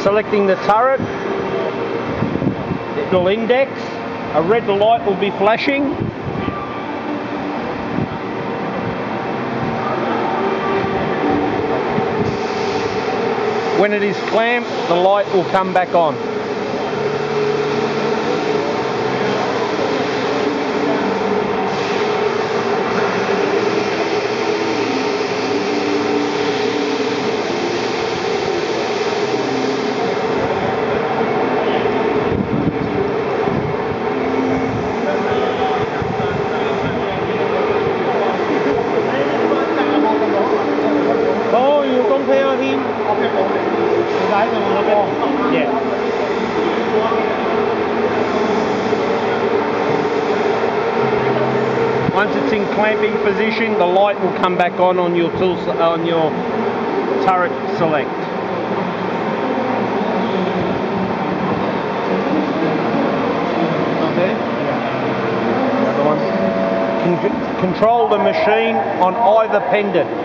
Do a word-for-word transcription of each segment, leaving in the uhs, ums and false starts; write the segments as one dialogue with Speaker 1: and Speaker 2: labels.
Speaker 1: Selecting the turret, it'll index, a red light will be flashing. When it is clamped, the light will come back on. Oh, you compare him? Yeah. Once it's in clamping position, the light will come back on on your tool on your turret select.
Speaker 2: Okay.
Speaker 1: Another one. Con control the machine on either pendant.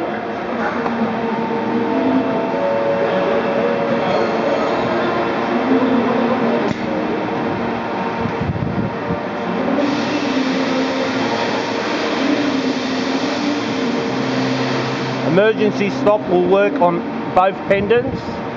Speaker 1: Emergency stop will work on both pendants.